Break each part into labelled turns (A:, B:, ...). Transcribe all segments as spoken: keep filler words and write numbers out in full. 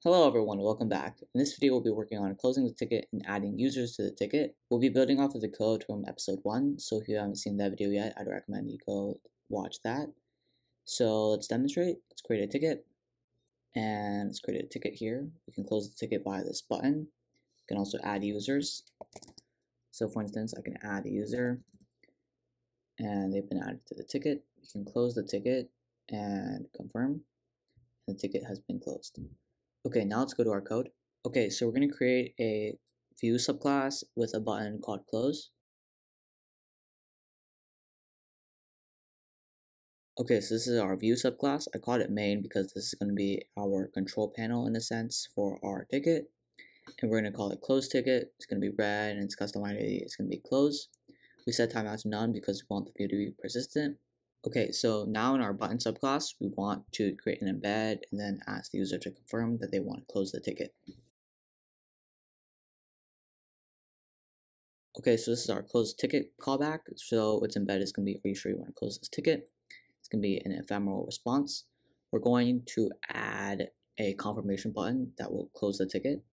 A: Hello everyone, welcome back. In this video, we'll be working on closing the ticket and adding users to the ticket. We'll be building off of the code from episode one, so if you haven't seen that video yet, I'd recommend you go watch that. So let's demonstrate. Let's create a ticket, and let's create a ticket here. We can close the ticket via this button. We can also add users. So for instance, I can add a user, and they've been added to the ticket. We can close the ticket and confirm. The ticket has been closed. Okay, now let's go to our code. Okay, so we're going to create a view subclass with a button called close. Okay, so this is our view subclass. I called it main because this is going to be our control panel in a sense for our ticket. And we're going to call it close ticket. It's going to be red and its custom I D is going to be close. We set timeout to none because we want the view to be persistent. Okay, so now in our button subclass, we want to create an embed and then ask the user to confirm that they want to close the ticket. Okay, so this is our close ticket callback. So its embed is going to be, are you sure you want to close this ticket? It's going to be an ephemeral response. We're going to add a confirmation button that will close the ticket.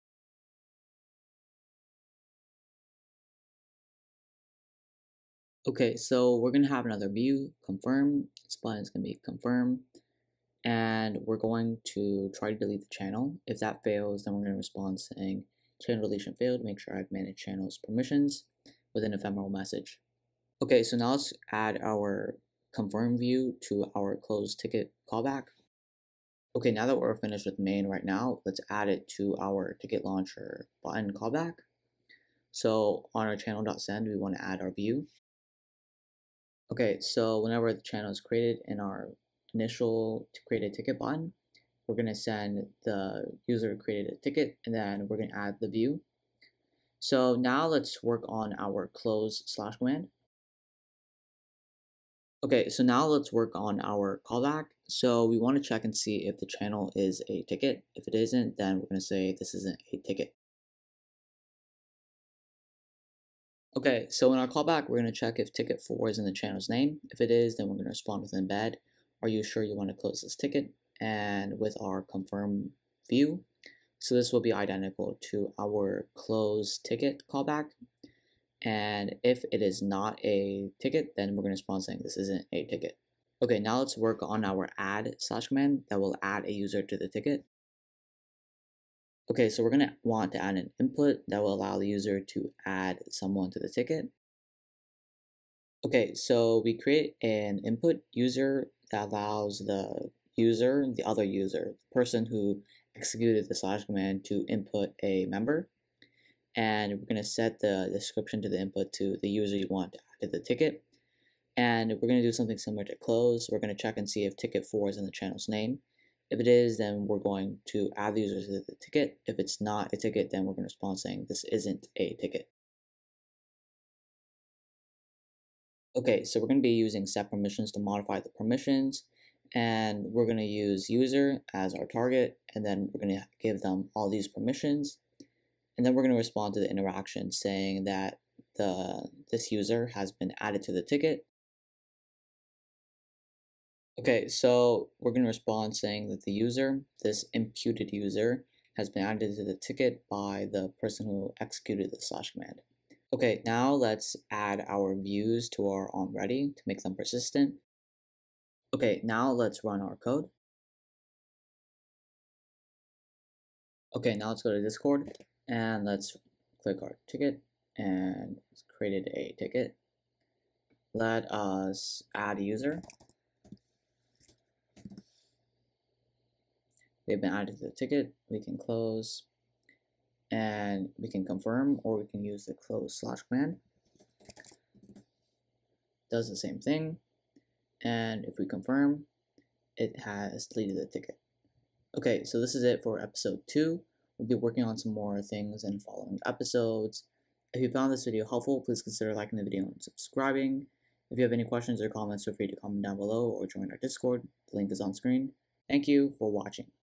A: Okay, so we're going to have another view, confirm. This button is going to be confirm. And we're going to try to delete the channel. If that fails, then we're going to respond saying channel deletion failed. Make sure I've managed channels permissions with an ephemeral message. Okay, so now let's add our confirm view to our closed ticket callback. Okay, now that we're finished with main right now, let's add it to our ticket launcher button callback. So on our channel.send, we want to add our view. Okay, so whenever the channel is created in our initial to create a ticket button, we're going to send the user created a ticket and then we're going to add the view. So now let's work on our close slash command. Okay, so now let's work on our callback. So we want to check and see if the channel is a ticket. If it isn't, then we're going to say this isn't a ticket. Okay, so in our callback, we're going to check if ticket four is in the channel's name. If it is, then we're going to respond with embed. Are you sure you want to close this ticket? And with our confirm view. So this will be identical to our close ticket callback. And if it is not a ticket, then we're going to respond saying this isn't a ticket. Okay, now let's work on our add slash command that will add a user to the ticket. Okay, so we're going to want to add an input that will allow the user to add someone to the ticket. Okay, so we create an input user that allows the user, the other user, the person who executed the slash command to input a member. And we're going to set the description to the input to the user you want to add to the ticket. And we're going to do something similar to close. We're going to check and see if ticket four is in the channel's name. If it is, then we're going to add the user to the ticket. If it's not a ticket, then we're going to respond saying this isn't a ticket. Okay, so we're going to be using set permissions to modify the permissions, and we're going to use user as our target, and then we're going to give them all these permissions, and then we're going to respond to the interaction saying that the this user has been added to the ticket. Okay, so we're going to respond saying that the user, this imputed user, has been added to the ticket by the person who executed the slash command. Okay, now let's add our views to our onReady to make them persistent. Okay, now let's run our code. Okay, now let's go to Discord and let's click our ticket and it's created a ticket. Let us add a user. They've been added to the ticket. We can close and we can confirm, or we can use the close slash command. Does the same thing. And if we confirm, it has deleted the ticket. Okay, so this is it for episode two. We'll be working on some more things in following episodes. If you found this video helpful, please consider liking the video and subscribing. If you have any questions or comments, feel free to comment down below or join our Discord. The link is on screen. Thank you for watching.